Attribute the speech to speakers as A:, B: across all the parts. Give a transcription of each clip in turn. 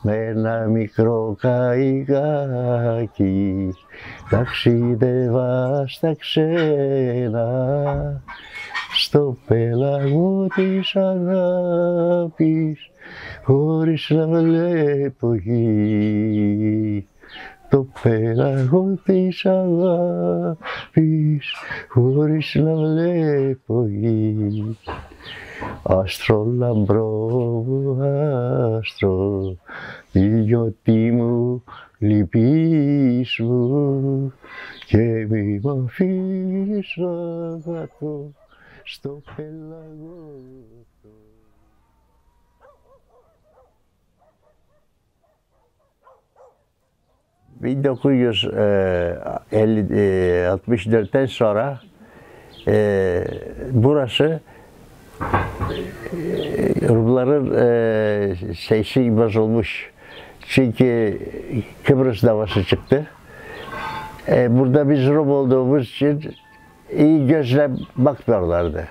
A: Mena mikro kaigaki, taksidevaš tak žena, što pelagu ti šagapiš, horiš nam lepoji. To pelagu ti šagapiš, horiš nam lepoji. Astro lambrovu, astro, idiotimu lipismu, que mimo fišavato, što pelagoto. 1964'ten sonra burası Rumların şeysi bozulmuş. Çünkü Kıbrıs Savaşı çıktı. Burada biz Rum olduğumuz için iyi gözle bakmıyorlardı.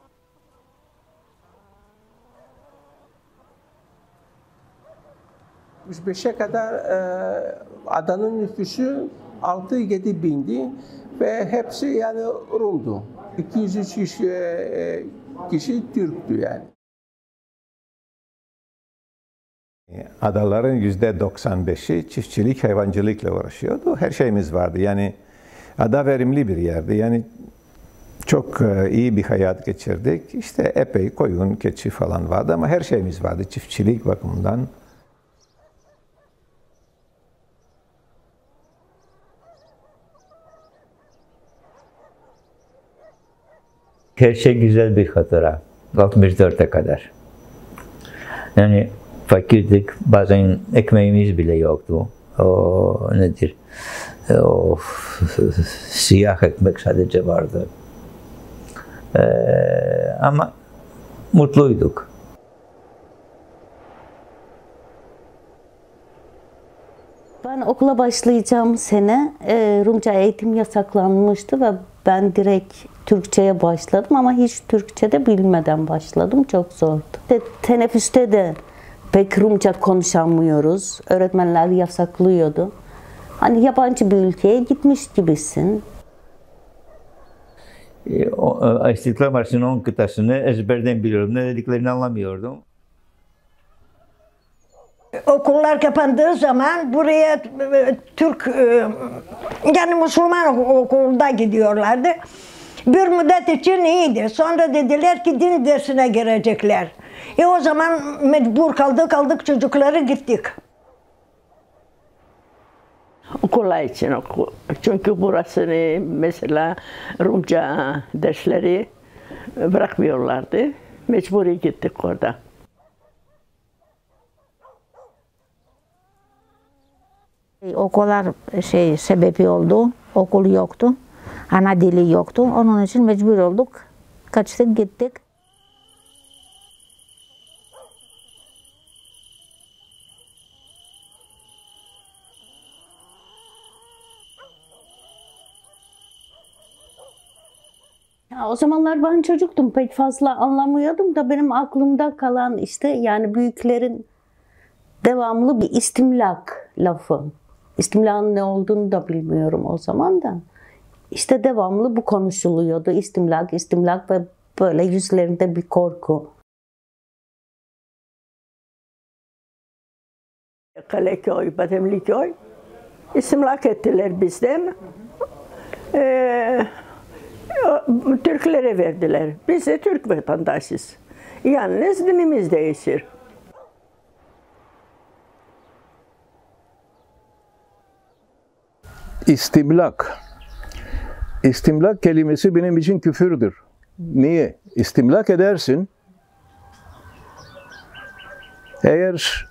B: ...1975'e kadar adanın nüfusu 6-7 bindi ve hepsi yani Rum'du. 203 kişi Türk'tü yani.
C: Adaların %95'i çiftçilik, hayvancılıkla uğraşıyordu. Her şeyimiz vardı. Yani ada verimli bir yerdi. Yani çok iyi bir hayat geçirdik. İşte epey koyun, keçi falan vardı ama her şeyimiz vardı çiftçilik bakımından.
D: Her şey güzel bir hatıra. 64'e kadar. Yani fakirdik, bazen ekmeğimiz bile yoktu. O nedir? O siyah ekmek sadece vardı. Ama mutluyduk.
E: Ben okula başlayacağım sene Rumca eğitim yasaklanmıştı ve ben direkt Türkçe'ye başladım ama hiç Türkçe de bilmeden başladım. Çok zordu. Teneffüste de pek Rumca konuşamıyoruz. Öğretmenler yasaklıyordu. Hani yabancı bir ülkeye gitmiş gibisin.
D: İstiklal Marşı'nın 10 kıtasını ezberden biliyorum. Ne dediklerini anlamıyordum.
F: Okullar kapandığı zaman buraya Türk, yani Müslüman okulda gidiyorlardı. Bir müddet için iyiydi. Sonra dediler ki din dersine girecekler. O zaman mecbur kaldık çocukları gittik.
G: Okullar için okul. Çünkü burası mesela Rumca dersleri bırakmıyorlardı. Mecburi gittik orada.
H: Okullar sebebi oldu, okul yoktu, ana dili yoktu. Onun için mecbur olduk, kaçtık gittik.
E: Ya, o zamanlar ben çocuktum, pek fazla anlamıyordum da benim aklımda kalan işte yani büyüklerin devamlı bir istimlak lafı. İstimlakın ne olduğunu da bilmiyorum o zaman da. İşte devamlı bu konuşuluyordu. İstimlak ve böyle yüzlerinde bir korku.
G: Kaleköy, Bademliköy istimlak ettiler bizden. Türklere verdiler. Biz de Türk vatandaşıyız. Yalnız dinimiz değişir.
I: İstimlak. İstimlak kelimesi benim için küfürdür. Niye? İstimlak edersin. Eğer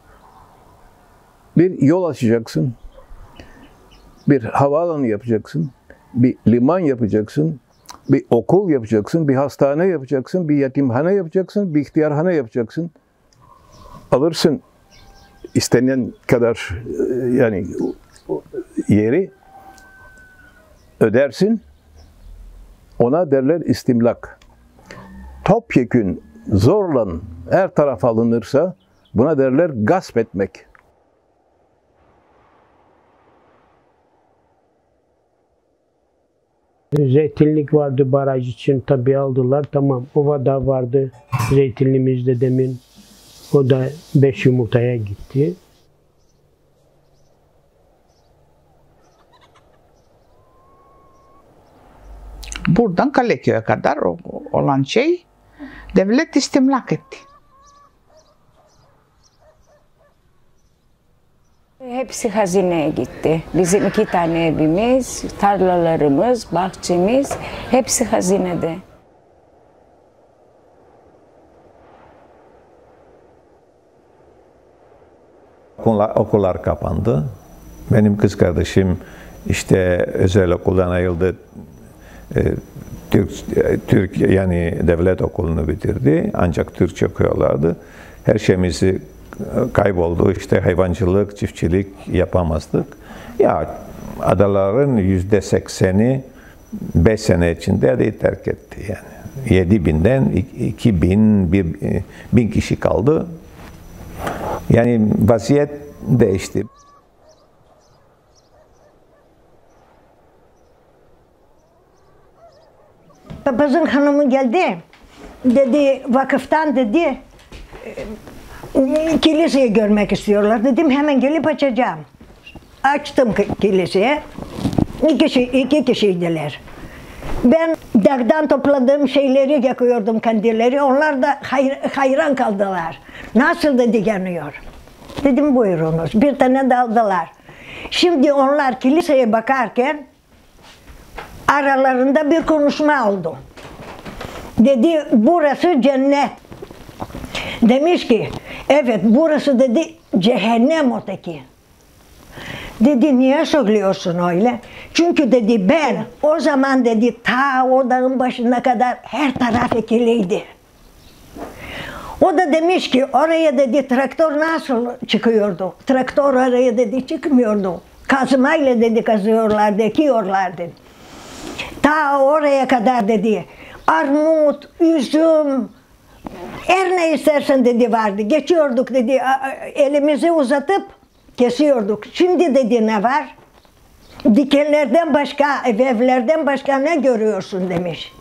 I: bir yol açacaksın, bir havaalanı yapacaksın, bir liman yapacaksın, bir okul yapacaksın, bir hastane yapacaksın, bir yetimhane yapacaksın, bir ihtiyarhane yapacaksın. Alırsın istenen kadar yani yeri ödersin, ona derler istimlak. Topyekün zorla her taraf alınırsa buna derler gasp etmek.
J: Zeytinlik vardı baraj için, tabii aldılar. Tamam. Ovada vardı zeytinliğimiz dedemin. O da 5 yumurtaya gitti.
K: Buradan Kaleköy'e kadar olan şey devlet istimlak etti.
L: Hepsi hazineye gitti. Bizim 2 tane evimiz, tarlalarımız, bahçemiz hepsi hazinede.
C: Okullar kapandı. Benim kız kardeşim işte özel okuldan ayrıldı. Türk yani devlet okulunu bitirdi. Ancak Türkçe okuyorlardı. Her şeyimizi kayboldu. İşte hayvancılık, çiftçilik yapamazdık. Ya adaların %80'i 5 sene içinde terk etti yani. 7.000'den 2.000, 1.000 kişi kaldı. Yani vaziyet değişti.
F: Papazın hanımı geldi. Dedi vakıftan dedi kiliseyi görmek istiyorlar. Dedim hemen gelip açacağım. Açtım kiliseye. 2 kişiydiler. Ben dağdan topladığım şeyleri yakıyordum, kandilleri. Onlar da hayran kaldılar. Nasıl dedi yanıyor. Dedim buyurunuz. Bir tane de aldılar. Şimdi onlar kiliseye bakarken aralarında bir konuşma oldu. Dedi burası cennet. Demiş ki evet burası dedi cehennem öteki. Dedi niye söylüyorsun öyle? Çünkü dedi ben o zaman dedi ta o dağın başına kadar her taraf ekiliydi. O da demiş ki oraya dedi traktör nasıl çıkıyordu? Traktör oraya dedi çıkmıyordu. Kazmayla dedi kazıyorlardı, ekiyorlardı. Ta oraya kadar dedi armut, üzüm, her ne istersen dedi vardı. Geçiyorduk dedi elimizi uzatıp kesiyorduk. Şimdi dedi ne var? Dikenlerden başka, evlerden başka ne görüyorsun demiş.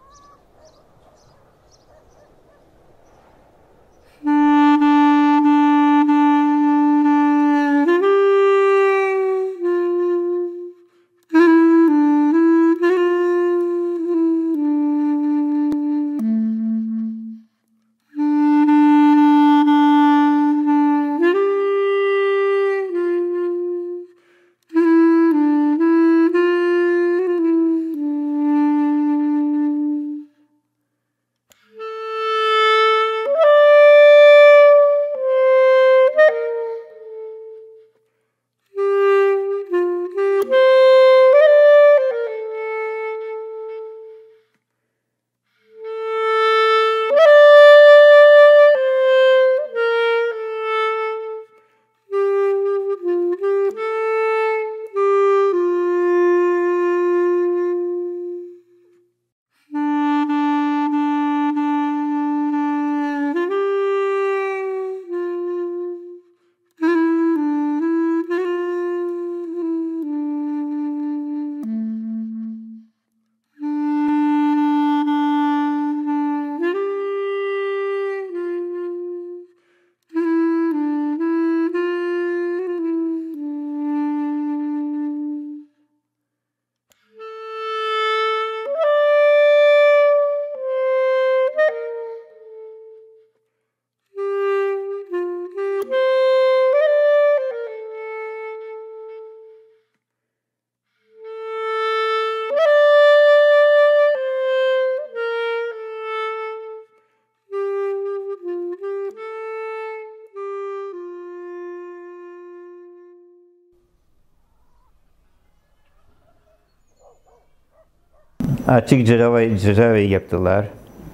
D: Açık cezaevi yaptılar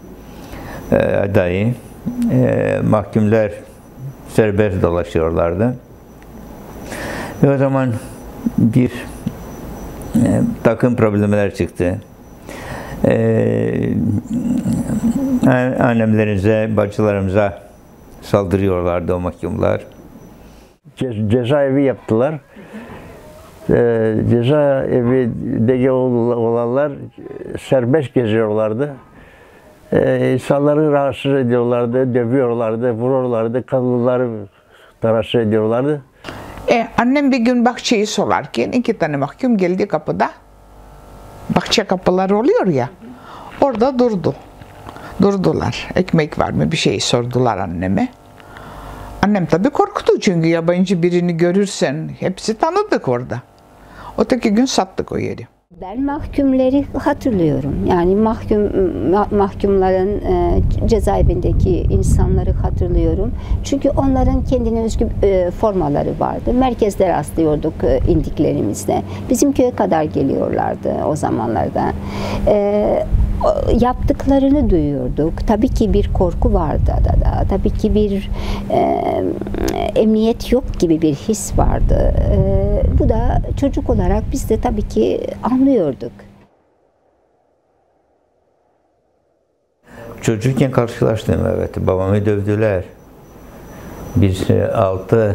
D: adayı. Mahkumlar serbest dolaşıyorlardı. Ve o zaman bir takım problemler çıktı. Annemlerimize, bacılarımıza saldırıyorlardı o mahkumlar.
A: Cezaevi yaptılar. Cezaevindeki olanlar serbest geziyorlardı. İnsanları rahatsız ediyorlardı, dövüyorlardı, vuruyorlardı, kadınları rahatsız ediyorlardı.
K: Annem bir gün bahçeyi solarken 2 tane mahkum geldi kapıda. Bahçe kapıları oluyor ya, orada durdular. Ekmek var mı bir şey sordular anneme. Annem tabii korktu çünkü yabancı birini görürsen hepsi tanıdık orada. Öteki gün sattık o yeri.
M: Ben mahkumları hatırlıyorum. Yani mahkumların cezaevindeki insanları hatırlıyorum. Çünkü onların kendine özgü formaları vardı. Merkezde rastlıyorduk indiklerimizde. Bizim köye kadar geliyorlardı o zamanlarda. Yaptıklarını duyuyorduk. Tabii ki bir korku vardı adada. Tabii ki bir emniyet yok gibi bir his vardı. Bu da çocuk olarak biz de tabii ki anlıyorduk.
D: Çocukken karşılaştım, evet. Babamı dövdüler. Biz 6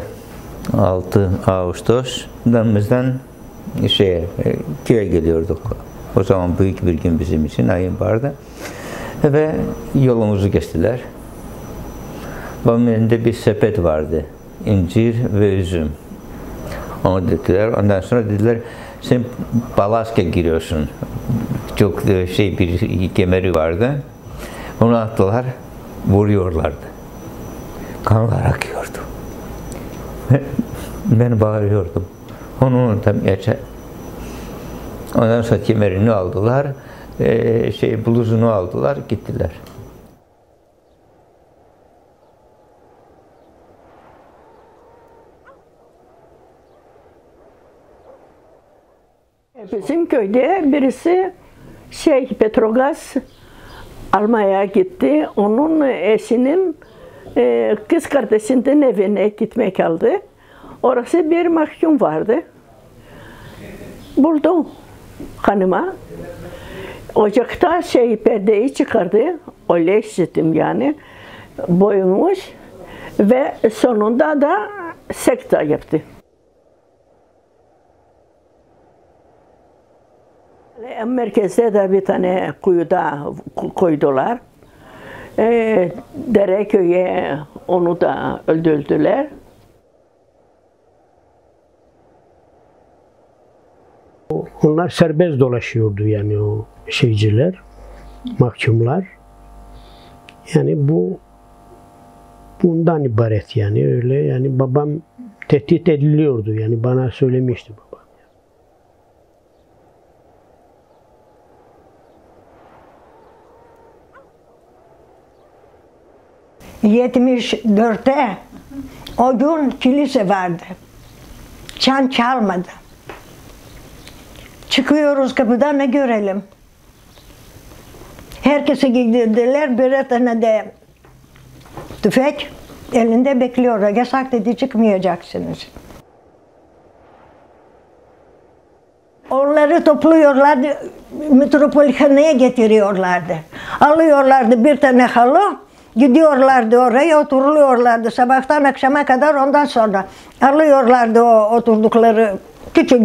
D: Ağustos'dan köye geliyorduk. O zaman büyük bir gün bizim için, ayın vardı. Ve yolumuzu kestiler. Babamın elinde bir sepet vardı. İncir ve üzüm. Onu dediler. Ondan sonra dediler, sen Balask'a giriyorsun. Çok bir kemeri vardı. Onu attılar, vuruyorlardı. Kanlar akıyordu. Ben bağırıyordum. Onu unuttum. Ondan sonra kemerini aldılar, bluzunu aldılar, gittiler.
G: Bizim köyde birisi Petrogaz almaya gitti. Onun eşinin kız kardeşinin evine gitmek aldı. Orası bir mahkum vardı. Buldu hanıma. Ocakta perdeyi çıkardı. Öyle işittim yani. Boyunmuş. Ve sonunda da sekta yaptı. Merkezde de bir tane kuyuda koydular. Dereköy'e onu da öldürdüler.
J: Onlar serbest dolaşıyordu yani o şeyciler, mahkumlar. Yani bundan ibaret yani öyle yani babam tehdit ediliyordu yani bana söylemişti babam.
F: 74'te o gün kilise vardı. Çan çalmadı. Çıkıyoruz kapıdan ne görelim? Herkese giydirdiler. Bir tane de tüfek elinde bekliyor. Yasak dedi, çıkmayacaksınız. Onları topluyorlardı, metropolihaneye getiriyorlardı. Alıyorlardı bir tane halı, gidiyorlardı oraya, oturuyorlardı sabahtan akşama kadar. Ondan sonra alıyorlardı o oturdukları küçük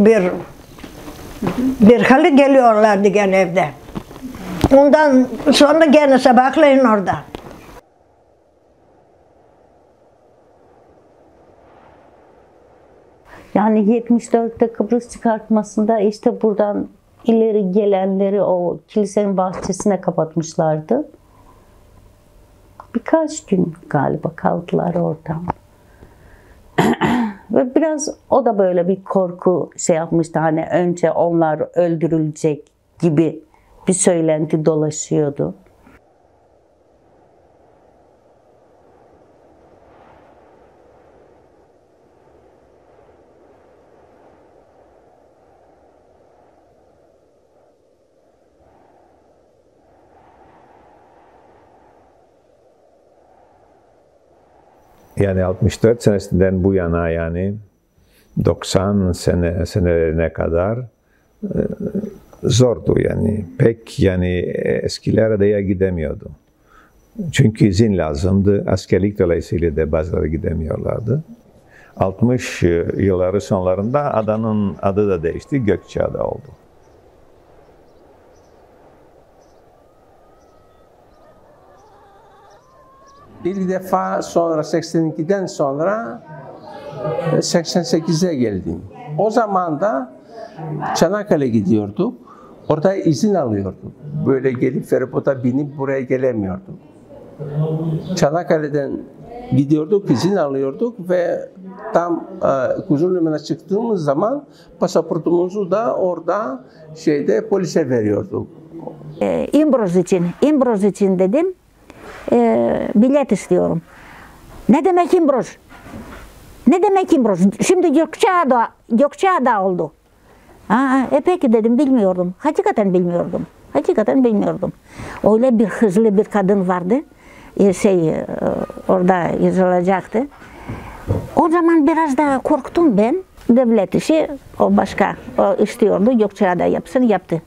F: bir halı, geliyorlardı gene evde. Ondan sonra gene sabahleyin orada.
E: Yani 74'te Kıbrıs çıkartmasında işte buradan ileri gelenleri o kilisenin bahçesine kapatmışlardı. Birkaç gün galiba kaldılar orada. Ve biraz o da böyle bir korku yapmıştı. Hani önce onlar öldürülecek gibi bir söylenti dolaşıyordu.
C: Yani 64 senesinden bu yana yani 90 senelerine kadar zordu yani. Pek yani eskilere gidemiyordu. Çünkü izin lazımdı. Askerlik dolayısıyla da bazıları gidemiyorlardı. 60 yılları sonlarında adanın adı da değişti, Gökçeada oldu.
B: Bir defa sonra 82'den sonra 88'e geldim. O zaman da Çanakkale gidiyorduk. Orada izin alıyorduk. Böyle gelip feribota binip buraya gelemiyorduk. Çanakkale'den gidiyorduk, izin alıyorduk ve tam Kuzulliman'a çıktığımız zaman pasaportumuzu da orada polise veriyorduk.
H: İmbroz için dedim. Bilet istiyorum. Ne demek İmbroz? Ne demek İmbroz? Şimdi Gökçeada oldu. Peki dedim, bilmiyordum. Hakikaten bilmiyordum. Hakikaten bilmiyordum. Öyle bir hızlı bir kadın vardı. Orada yazılacaktı. O zaman biraz daha korktum ben. Devlet işi o başka. O istiyordu, Gökçeada yapsın, yaptı.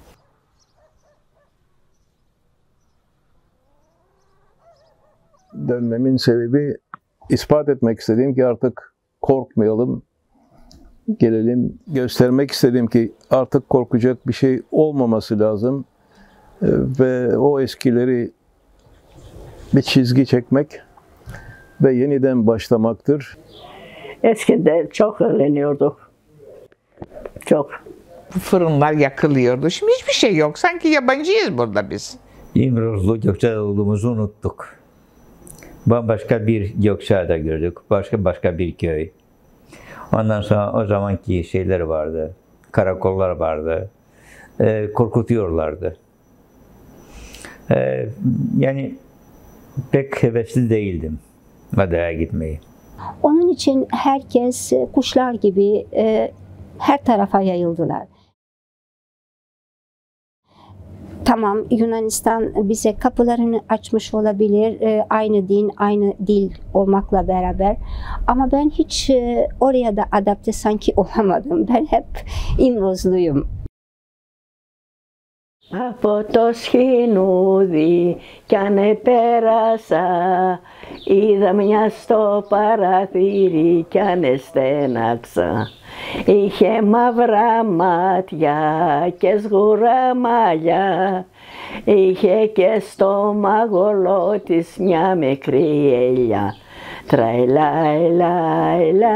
I: Dönmemin sebebi ispat etmek istediğim ki artık korkmayalım, gelelim. Göstermek istedim ki artık korkacak bir şey olmaması lazım ve o eskileri bir çizgi çekmek ve yeniden başlamaktır.
G: Eskiden çok eğleniyorduk. Çok.
K: Fırınlar yakılıyordu. Şimdi hiçbir şey yok. Sanki yabancıyız burada biz.
D: İmrozlu Gökçeada olduğumuzu unuttuk. Bambaşka bir Gökçeada gördük. Başka bir köy. Ondan sonra o zamanki şeyler vardı. Karakollar vardı. Korkutuyorlardı. Yani pek hevesli değildim adaya gitmeyi.
M: Onun için herkes kuşlar gibi her tarafa yayıldılar. Tamam, Yunanistan bize kapılarını açmış olabilir, aynı din, aynı dil olmakla beraber. Ama ben hiç oraya da adapte sanki olamadım. Ben hep İmrozluyum.
G: Από το σχοινούδι κι αν πέρασα, είδα μια στο παραθύρι κι αν εστέναξα. Είχε μαύρα μάτια και σγουρά μαλλιά, είχε και στο μαγολό της μια μικρή ελιά. Τραϊλαϊλαϊλα,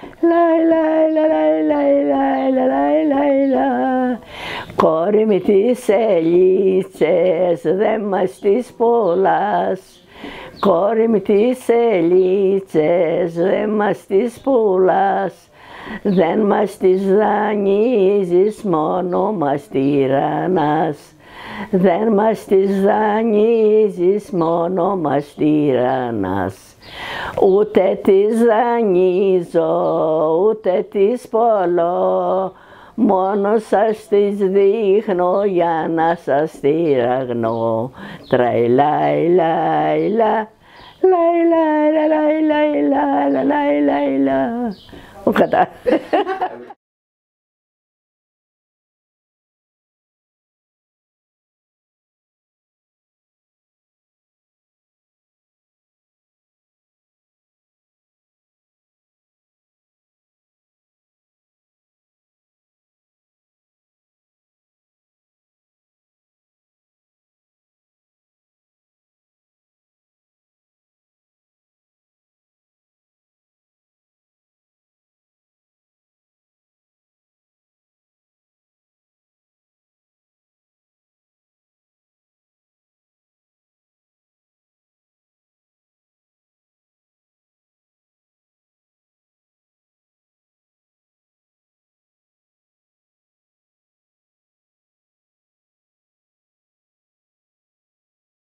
G: λαϊλαϊλαϊλαϊλαϊλαϊλαϊλαϊλα. Κόρη με τις ελίτσες δεν μας τις πουλάς. Κόρη με τις ελίτσες δεν μας τις πουλάς. Δεν μας τις δανείζεις, μόνο μας τυραννάς. Δεν μας τις δανείζεις, μόνο μας τυραννάς. Ούτε τις δανείζω, ούτε τις πωλώ, μόνο σας τις δείχνω για να σας τυραγνώ. Τραϊλαϊλαϊλα, λαϊλαϊλαϊλαϊλαϊλαϊλαϊλαϊλαϊλα.